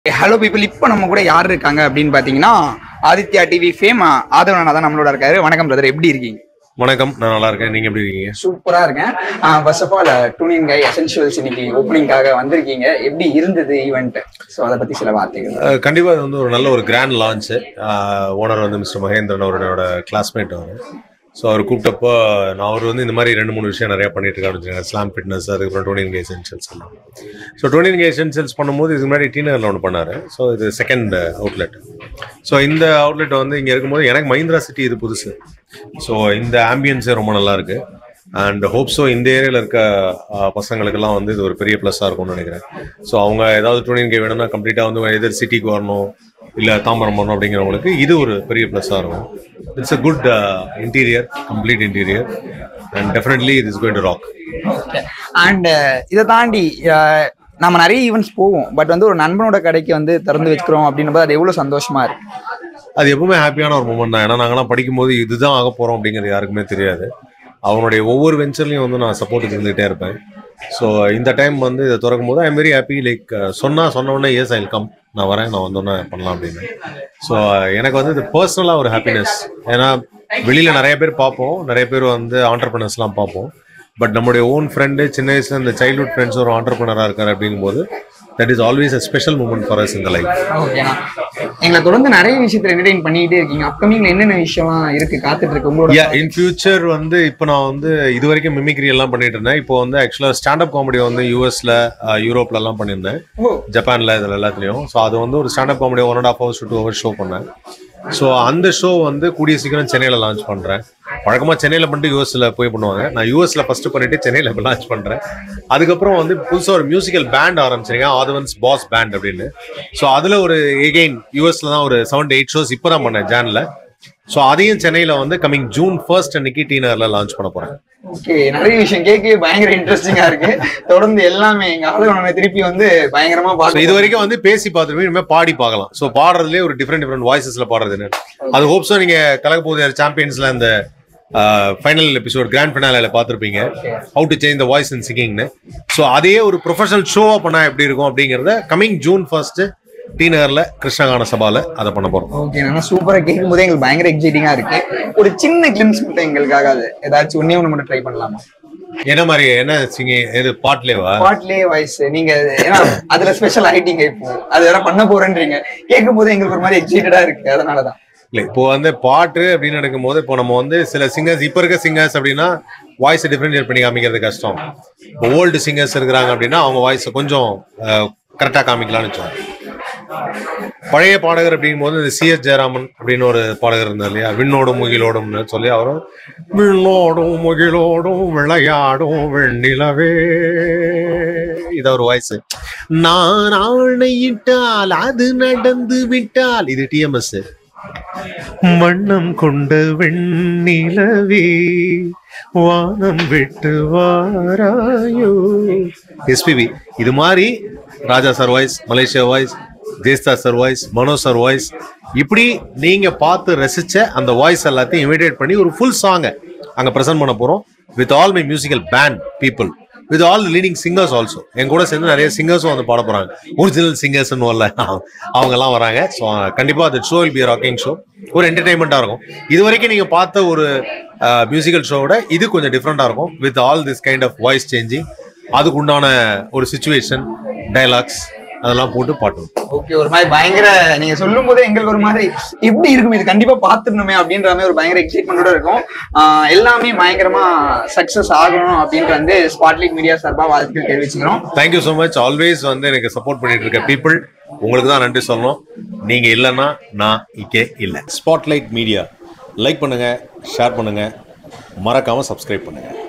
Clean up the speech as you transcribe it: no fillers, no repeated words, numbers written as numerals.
Hello people, இப்போ நம்ம கூட யார் இருக்காங்க அப்படின்னு பாத்தீங்கன்னா ஆதித்யா டிவி ஃபேம் ஆதவன் தான் நம்மளோட இருக்காரு. வணக்கம் பிரதர், எப்படி இருக்கீங்க? வணக்கம், நான் நல்லா இருக்கேன். நீங்க எப்படி இருக்கீங்க? சூப்பரா இருக்கேன். ஃபர்ஸ்ட் ஆஃப் ஆல் டூனிங் கை எசென்ஷியல்ஸ் இன்னைக்கு ஓப்பனிங்காக வந்திருக்கீங்க. எப்படி இருந்தது ஈவெண்ட்? ஸோ அதை பத்தி சில வார்த்தைகள். கண்டிப்பா இது வந்து ஒரு நல்ல ஒரு கிராண்ட் லான்ச். ஓனர் வந்து மிஸ்டர் மகேந்திரன், அவரோட கிளாஸ்மேட் அவர். ஸோ அவர் கூப்பிட்டப்போ அவர் வந்து இந்த மாதிரி 2-3 விஷயம் நிறையா பண்ணிட்டு இருக்காரு. ஸ்லாம் ஃபிட்னஸ், அதுக்கப்புறம் டோனிங் எசென்ஷியல்ஸ் எல்லாம். ஸோ டோனிங் எசென்ஷியல்ஸ் பண்ணும்போது இதுக்கு முன்னாடி டீனரில் ஒன்று பண்ணார். ஸோ இது செகண்ட் அவுட்லெட். ஸோ இந்த அவுட்லெட் வந்து இங்கே இருக்கும்போது எனக்கு மஹிந்திரா சிட்டி இது புதுசு. ஸோ இந்த ஆம்பியன்ஸே ரொம்ப நல்லா இருக்கு. அண்ட் ஹோப்ஸோ இந்த ஏரியாவில் இருக்க பசங்களுக்கெல்லாம் வந்து இது ஒரு பெரிய ப்ளஸ்ஸாக இருக்கும்னு நினைக்கிறேன். ஸோ அவங்க ஏதாவது டூனிங் வேணும்னா கம்ப்ளீட்டாக வந்து எதிர் சிட்டிக்கு வரணும், இல்லை தாம்பரம் வரணும் அப்படிங்கிறவங்களுக்கு இது ஒரு பெரிய ப்ளஸ்ஸாக இருக்கும். It's a good interior, complete interior, and definitely it is going to rock. And இதை தாண்டி நம்ம நிறைய ஈவெண்ட்ஸ் போவோம், பட் வந்து ஒரு நண்பனோட கடைக்கு வந்து திறந்து வச்சுக்கிறோம் அப்படின்னும் அது எவ்வளோ சந்தோஷமா இருக்கு. அது எப்பவுமே ஹாப்பியான ஒரு மூமெண்ட் தான். ஏன்னா நாங்களாம் படிக்கும்போது இதுதான் ஆக போகிறோம் அப்படிங்கிறது யாருக்குமே தெரியாது. அவனுடைய ஒவ்வொரு வெஞ்சர்லையும் வந்து நான் சப்போர்ட்டுக்கு இருந்துகிட்டே இருப்பேன். ஸோ இந்த டைம் வந்து இதை திறக்கும் போது ஐம் வெரி ஹாப்பி. லைக் சொன்ன உடனே எஸ் ஐ வில் கம், நான் வரேன், நான் வந்தோடனே பண்ணலாம் அப்படின்னு. ஸோ எனக்கு வந்து இது பர்சனலாக ஒரு ஹாப்பினஸ். ஏன்னா வெளியில் நிறைய பேர் பார்ப்போம், நிறைய பேர் வந்து ஆண்டர்பிரினர்ஸ்லாம் பார்ப்போம். பட் நம்மளுடைய ஓன் ஃப்ரெண்டு, சின்ன வயசுல இந்த சைல்ட்ஹுட் ஃப்ரெண்ட்ஸ் ஒரு ஆண்டர்பிரினராக இருக்காரு அப்படிங்கும்போது that is always a special moment for us in the life. ஓகேண்ணா, எங்களை தொடர்ந்து நிறைய விஷயத்துல என்டர்டெயின் பண்ணிட்டே இருக்கீங்க. அப்கமிங்ல என்னென்ன விஷயம்லாம் இருக்கு காத்துட்டு இருக்கு உங்களோட? இன் ஃபியூச்சர் வந்து இப்போ நான் வந்து இது வரைக்கும் மிமிக்ரி எல்லாம் பண்ணிட்டு இருந்தேன். இப்போ வந்து ஆக்சுவலாக ஸ்டாண்டப் காமெடி வந்து யூஎஸ்ல, யூரோப்ல எல்லாம் பண்ணியிருந்தேன், ஜப்பான்ல, இதில் எல்லாத்துலேயும். ஸோ அது வந்து ஒரு standup comedy 1.5 hours to 2 hours show பண்ணேன். ஸோ அந்த ஷோ வந்து கூடிய சீக்கிரம் சென்னையில் லான்ச் பண்ணுறேன். வழக்கமாக சென்னையில் பண்ணிட்டு யூஎஸ்ல போய் பண்ணுவாங்க. நான் யூஎஸ்ல ஃபர்ஸ்ட் பண்ணிட்டு சென்னையில் இப்போ லான்ச் பண்ணுறேன். அதுக்கப்புறம் வந்து புதுசாக ஒரு மியூசிக்கல் பேண்ட் ஆரம்பிச்சிருக்கேன், ஆதவன்ஸ் பாஸ் பேண்ட் அப்படின்னு. ஸோ அதில் ஒரு எகெயின் யூஎஸ்ல தான் ஒரு 7-8 shows இப்போ தான் பண்ணேன் ஜான்ல. ஸோ அதையும் சென்னையில் வந்து கமிங் June 1st அன்னைக்கு டீனர்ல லான்ச் பண்ண போறேன். ஓகே, நிறைய விஷயம் கேட்கவே பயங்கர இன்ட்ரெஸ்டிங்கா இருக்கு. தொடர்ந்து எல்லாமே எங்க ஆதவனை திருப்பி வந்து பயங்கரமா பார்க்க. இது வரைக்கும் வந்து பேசி பார்த்துருப்போம், இனிமேல் பாடி பார்க்கலாம். ஸோ பாடுறதுலேயே ஒரு டிஃப்ரெண்ட் வாய்ஸஸ்ல பாடுறதுன்னு அது ஹோப்ஸோ நீங்க கலக்க போகுது சாம்பியன்ஸ்ல அந்த ஃபைனல் எபிசோட் கிராண்ட் ஃபினாலில பார்த்துருப்பீங்க, how to change the voice in சிங்கிங்னு. ஸோ அதே ஒரு ப்ரொஃபஷனல் ஷோவா பண்ணா எப்படி இருக்கும் அப்படிங்கிறத கமிங் June 1st டீனர்ல கிருஷ்ணகான சபால அதை பண்ண போறோம். ஓகே, நான் சூப்பரா கேட்கும் போதே எங்களுக்கு பயங்கர எக்ஸைட்டிங்கா இருக்கு. ஒரு சின்ன கிளிம்ஸ் மட்டும் எங்களுக்காக அது ஏதாச்சும் ஒண்ணு மட்டும் ட்ரை பண்ணலாமா? என்ன மாதிரி? என்ன சிங்கிங்? எது பாட்லேவா? பாட்லே வாய்ஸ் நீங்க ஏன்னா அதுல ஸ்பெஷல் ஆயிட்டீங்க, இப்போ அது வேற பண்ண போறேன்றீங்க. கேட்கும் போது எங்களுக்கு ஒரு மாதிரி எக்ஸைட்டடா இருக்கு, அதனாலதான். இல்லை, இப்போ வந்து பாட்டு அப்படின்னு எடுக்கும் போது இப்போ நம்ம வந்து சில சிங்கர்ஸ், இப்போ இருக்க சிங்கர்ஸ் அப்படின்னா வாய்ஸை டிஃப்ரென்ஷியேட் பண்ணி காமிக்கிறது கஷ்டம். இப்போ ஓல்டு சிங்கர்ஸ் இருக்கிறாங்க அப்படின்னா அவங்க வாய்ஸை கொஞ்சம் கரெக்டாக காமிக்கலாம்னு வச்சோம். பழைய பாடகர் அப்படிங்கும் போது இந்த CS ஜெயராமன் அப்படின்னு ஒரு பாடகர் இருந்தார் இல்லையா, விண்ணோடும் முகிலோடும்னு சொல்லி அவரும் விண்ணோடும் முகிலோடும் விளையாடும் வெண்ணிலவே, இத ஒரு வாய்ஸ். நான் ஆணையிட்டால் அது நடந்து விட்டால், இது TMS. வண்ணம் கொண்ட வெண்ணிலவே வானம் விட்டு வாராயோ, SPB. இது மாதிரி Raja sir voice, Malaysia voice, ஜெயஸ்தா sir voice, Mano sir voice, இப்படி நீங்க பார்த்து ரசிச்ச அந்த வாய்ஸ் எல்லாத்தையும் இமிடேட் பண்ணி ஒரு ஃபுல் சாங்கை அங்க பிரசன்ட் பண்ண போறோம் with all my musical band people, with all leading singers also. என் கூட சேர்ந்து நிறைய சிங்கர்ஸும் வந்து பாட போறாங்க, ஒரிஜினல் சிங்கர்ஸ்ன்னு வரல, அவங்க எல்லாம் வராங்க. ஸோ கண்டிப்பா அந்த show will be rocking show, ஒரு என்டர்டைன்மெண்டா இருக்கும். இது வரைக்கும் நீங்க பார்த்த ஒரு மியூசிக்கல் ஷோவோட இது கொஞ்சம் டிஃப்ரெண்டா இருக்கும் with all this kind of voice changing. அதுக்கு உண்டான ஒரு சிச்சுவேஷன், டைலாக்ஸ் அதெல்லாம் போட்டு பாட்டு. ஓகே, ஒரு மாதிரி பயங்கர நீங்க சொல்லும் போதே எங்களுக்கு ஒரு மாதிரி எப்படி இருக்கும், இது கண்டிப்பா பாத்துடணுமே அப்படின்ற மாதிரி ஒரு பயங்கர எக்ஸைட்மெண்டோட இருக்கும். எல்லாமே பயங்கரமா சக்சஸ் ஆகணும் அப்படின்ட்டு வந்து ஸ்பாட்லைட் மீடியா சார்பா வாழ்த்துக்கள் தெரிவிச்சுக்கிறோம். Thank you so much. ஆல்வேஸ் வந்து எனக்கு சப்போர்ட் பண்ணிட்டு இருக்க பீப்புள், உங்களுக்கு தான் நன்றி சொல்லணும். நீங்க இல்லைன்னா நான் இங்கே இல்லை. ஸ்பாட்லைட் மீடியா லைக் பண்ணுங்க, ஷேர் பண்ணுங்க, மறக்காம சப்ஸ்கிரைப் பண்ணுங்க.